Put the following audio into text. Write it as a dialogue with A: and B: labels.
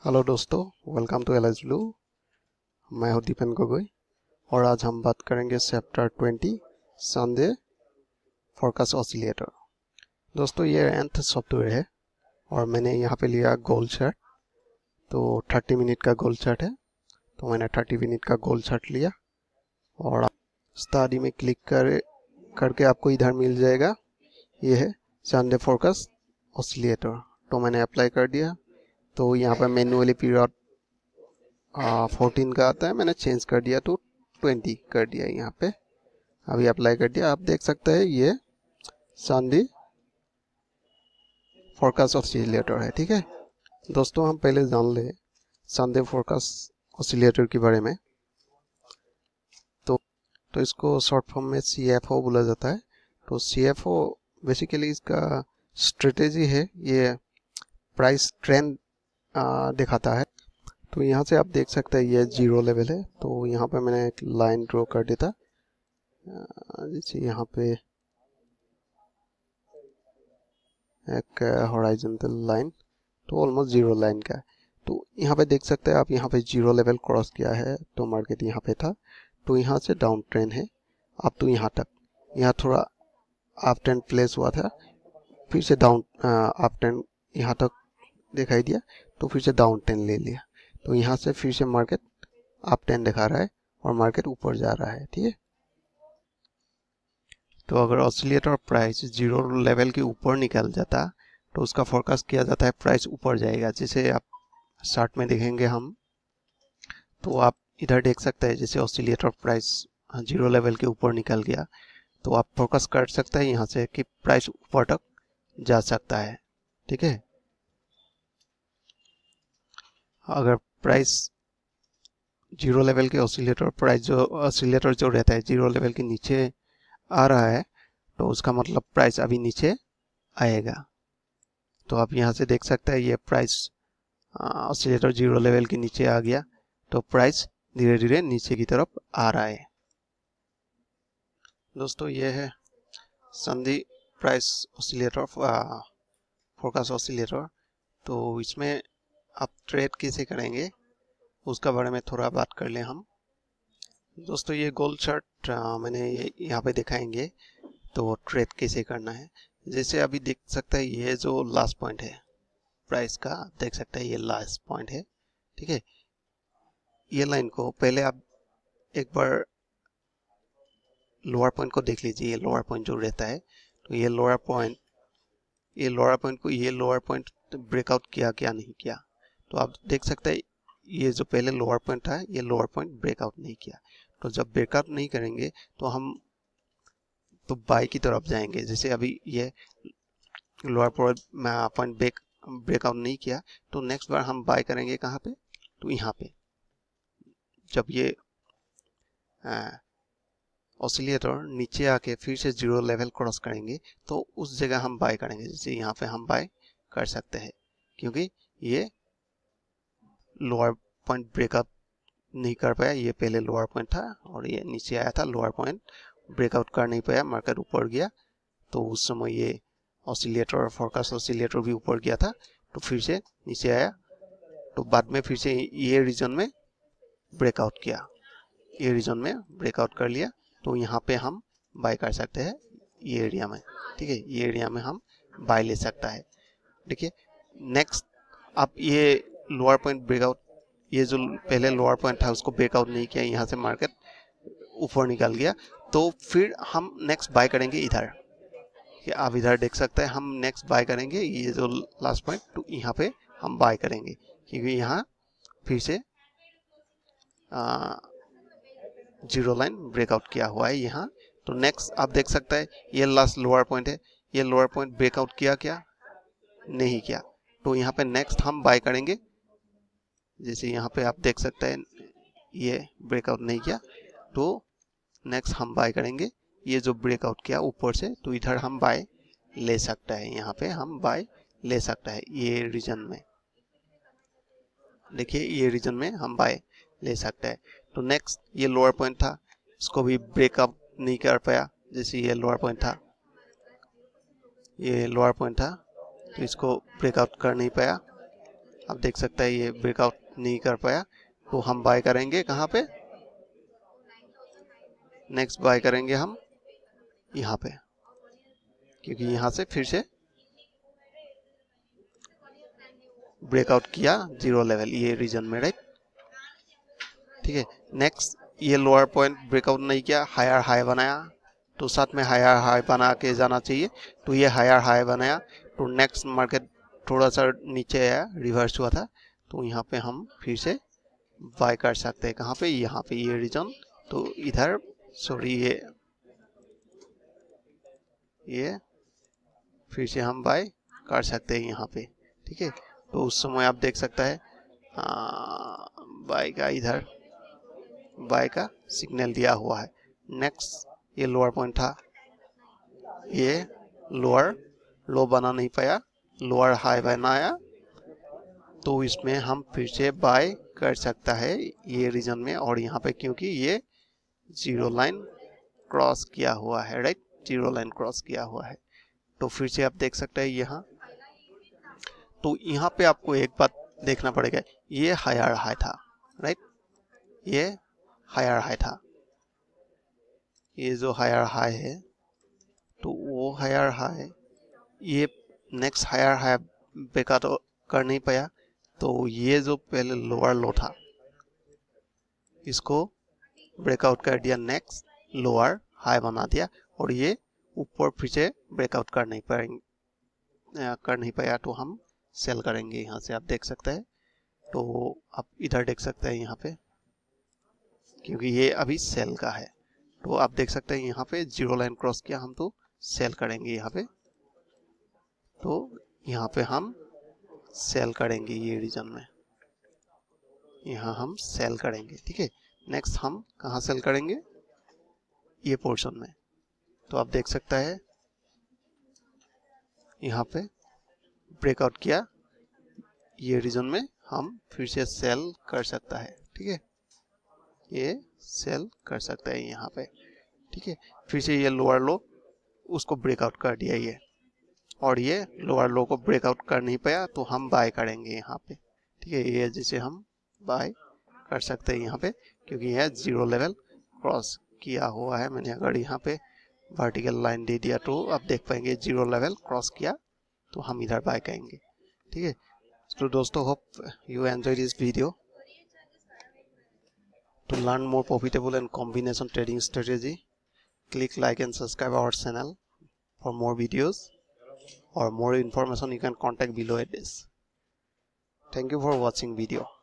A: Hello दोस्तों, welcome to LS blue. मैं हूं दीपन गोगोई और आज हम बात करेंगे चैप्टर 20 संडे फोरकास्ट ऑसिलेटर। दोस्तों, ये nth सॉफ्टवेयर है और मैंने यहाँ पे लिया गोल चार्ट। तो 30 मिनट का गोल चार्ट है, तो मैंने 30 मिनट का गोल चार्ट लिया और स्टडी में क्लिक करके आपको इधर मिल जाएगा। ये है संडे फोरकास्ट ऑसिलेटर। तो मैंने अप्लाई कर दिया। तो यहाँ पर मैनुअली पीरियड 14 का आता है, मैंने चेंज कर दिया तो 20 कर दिया। यहाँ पे अभी अप्लाई कर दिया। आप देख सकते हैं ये संडे फोरकास्ट ऑसिलेटर है। ठीक है दोस्तों, हम पहले जान ले संडे फोरकास्ट ऑसिलेटर के बारे में। तो इसको शॉर्ट फॉर्म में CFO बोला जाता है। तो CFO बेसिकली इसका स्ट्रेटेजी है, ये प्राइस ट्रेंड दिखाता है। तो यहाँ से आप देख सकते हैं ये 0 लेवल है। तो यहाँ पे मैंने एक लाइन ड्रॉ कर देता, जैसे यहाँ पे एक हॉराइजॉन्टल लाइन, तो ऑलमोस्ट 0 लाइन का है। तो यहाँ पे देख सकते हैं आप, यहाँ पे 0 लेवल क्रॉस किया है तो मार्केट यहाँ पे था। तो यहाँ से डाउन ट्रेंड है अब तो यहाँ तक। यहाँ थोड़ा अप ट्रेंड प्लेस हुआ था, फिर से डाउन अप ट्रेंड यहाँ तक दिखाई दिया, तो फिर से डाउन ट्रेंड ले लिया। तो यहाँ से फिर से मार्केट अप ट्रेंड दिखा रहा है और मार्केट ऊपर जा रहा है। ठीक है, तो अगर ऑसिलेटर प्राइस 0 लेवल के ऊपर निकल जाता तो उसका फोरकास्ट किया जाता है प्राइस ऊपर जाएगा। जैसे आप चार्ट में देखेंगे हम, तो आप इधर देख सकते हैं जैसे ऑसिलेटर प्राइस 0 लेवल के ऊपर निकल गया तो आप फोरकास्ट कर सकते हैं यहाँ से कि प्राइस ऊपर तक जा सकता है। ठीक है, अगर प्राइस 0 लेवल के ऑसिलेटर प्राइस जो रहता है 0 लेवल के नीचे आ रहा है तो उसका मतलब प्राइस अभी नीचे आएगा। तो आप यहाँ से देख सकते हैं ये प्राइस ऑसिलेटर 0 लेवल के नीचे आ गया तो प्राइस धीरे धीरे नीचे की तरफ आ रहा है। दोस्तों, ये है Sunday price oscillator forecast oscillator. तो इसमें आप ट्रेड कैसे करेंगे उसका बारे में थोड़ा बात कर लें हम। दोस्तों, ये गोल चार्ट मैंने यहाँ पे दिखाएंगे तो ट्रेड कैसे करना है। जैसे अभी देख सकते हैं ये जो लास्ट पॉइंट है प्राइस का, देख सकते हैं ये लास्ट पॉइंट है। ठीक है, ये लाइन को पहले आप एक बार लोअर पॉइंट को देख लीजिए। ये लोअर पॉइंट जो रहता है, तो ये लोअर पॉइंट को ये लोअर पॉइंट ब्रेकआउट किया क्या नहीं किया। तो आप देख सकते हैं ये जो पहले लोअर पॉइंट था ये लोअर पॉइंट ब्रेकआउट नहीं किया। तो जब ब्रेकआउट नहीं करेंगे तो हम तो बाय की तरफ जाएंगे। जैसे अभी ये लोअर पॉइंट ब्रेकआउट नहीं किया तो नेक्स्ट बार हम बाय करेंगे कहाँ पे, तो यहाँ पे। जब ये ऑसिलेटर नीचे आके फिर से 0 लेवल क्रॉस करेंगे तो उस जगह हम बाय करेंगे। जैसे यहाँ पे हम बाय कर सकते हैं क्योंकि ये लोअर पॉइंट ब्रेकआउट नहीं कर पाया। ये पहले लोअर पॉइंट था और ये नीचे आया था, लोअर पॉइंट ब्रेकआउट कर नहीं पाया, मार्केट ऊपर गया। तो उस समय ये ऑसिलेटर और फोरकास्ट ऑसिलेटर भी ऊपर गया था तो फिर से नीचे आया। तो बाद में फिर से ये रीजन में ब्रेकआउट किया, ये रीजन में ब्रेकआउट कर लिया। तो यहाँ पे हम बाय कर सकते हैं ये एरिया में। ठीक है, ये एरिया में हम बाय ले सकता है। देखिए नेक्स्ट, आप ये लोअर पॉइंट ब्रेकआउट, ये जो पहले लोअर पॉइंट था उसको ब्रेकआउट नहीं किया, यहाँ से मार्केट ऊपर निकल गया। तो फिर हम नेक्स्ट बाय करेंगे इधर। आप इधर देख सकते हैं हम नेक्स्ट बाय करेंगे ये जो लास्ट पॉइंट, तो यहाँ पे हम बाय करेंगे क्योंकि यहाँ फिर से 0 लाइन ब्रेकआउट किया हुआ है यहाँ। तो नेक्स्ट आप देख सकते हैं ये लास्ट लोअर पॉइंट है, ये लोअर पॉइंट ब्रेकआउट किया क्या, नहीं किया। तो यहाँ पे नेक्स्ट हम बाय करेंगे। जैसे यहाँ पे आप देख सकते हैं ये ब्रेकआउट नहीं किया तो नेक्स्ट हम बाय करेंगे ये जो ब्रेकआउट किया ऊपर से, तो इधर हम बाय ले सकता है। यहाँ पे हम बाय ले सकता है ये रीजन में। देखिए ये रीजन में हम बाय ले सकते हैं। तो नेक्स्ट ये लोअर पॉइंट था, इसको भी ब्रेकअप नहीं कर पाया। जैसे ये लोअर पॉइंट था, ये लोअर पॉइंट था तो इसको ब्रेकआउट कर नहीं पाया। आप देख सकते हैं ये ब्रेकआउट नहीं कर पाया, तो हम बाय करेंगे कहाँ पे, नेक्स्ट बाय करेंगे हम यहाँ पे, क्योंकि यहाँ से फिर से ब्रेकआउट किया जीरो लेवल ये रीजन में, राइट। ठीक है, नेक्स्ट ये लोअर पॉइंट ब्रेकआउट नहीं किया, हायर हाई बनाया, तो साथ में हायर हाई बना के जाना चाहिए, तो ये हायर हाई बनाया, तो नेक्स्ट मार्केट थोड़ा सा नीचे आया, रिवर्स हुआ था, तो यहाँ पे हम फिर से बाय कर सकते हैं, कहाँ पे, यहाँ पे ये रीजन, तो इधर सॉरी ये फिर से हम बाय कर सकते हैं यहाँ पे। ठीक है, तो उस समय आप देख सकता है बाय का इधर बाय का सिग्नल दिया हुआ है। नेक्स्ट ये लोअर पॉइंट था, ये लोअर लो बना नहीं पाया, लोअर हाई बनाया, तो इसमें हम फिर से बाय कर सकता है ये रीजन में, और यहाँ पे क्योंकि ये जीरो लाइन क्रॉस किया हुआ है, राइट, जीरो लाइन क्रॉस किया हुआ है, तो फिर से आप देख सकते हैं यहाँ। तो यहाँ पे आपको एक बात देखना पड़ेगा, ये हायर हाई था, राइट, ये हायर हाई था, ये जो हायर हाई है, तो वो हायर हाई ये नेक्स्ट हायर हाई ब्रेकआउट कर नहीं पाया, तो ये जो पहले लोअर लो था इसको ब्रेकआउट कर दिया, नेक्स्ट लोअर हाई बना दिया, और ये ऊपर फिर से ब्रेकआउट कर नहीं पाया, तो हम सेल करेंगे यहाँ से, आप देख सकते हैं। तो आप इधर देख सकते हैं यहाँ पे, क्योंकि ये अभी सेल का है, तो आप देख सकते हैं यहाँ पे जीरो लाइन क्रॉस किया, हम तो सेल करेंगे यहाँ पे, तो यहाँ पे हम सेल करेंगे ये रीजन में, यहाँ हम सेल करेंगे। ठीक है, नेक्स्ट हम कहाँ सेल करेंगे, ये पोर्शन में, तो आप देख सकता है यहाँ पे ब्रेकआउट किया, ये रीजन में हम फिर से सेल कर सकता है। ठीक है, ये सेल कर सकता है यहाँ पे। ठीक है, फिर से ये लोअर लो उसको ब्रेकआउट कर दिया ये, और ये लोअर लो को ब्रेकआउट कर नहीं पाया, तो हम बाय करेंगे यहाँ पे। ठीक है, ये जिसे हम बाय कर सकते हैं यहाँ पे, क्योंकि यह जीरो लेवल क्रॉस किया हुआ है। मैंने अगर यहाँ पे वर्टिकल लाइन दे दिया तो आप देख पाएंगे जीरो लेवल क्रॉस किया, तो हम इधर बाय करेंगे। ठीक है, तो दोस्तों hope you enjoy this video. To learn more profitable and combination trading strategy, click like and subscribe our channel. For more videos or more information, you can contact below at this. Thank you for watching video.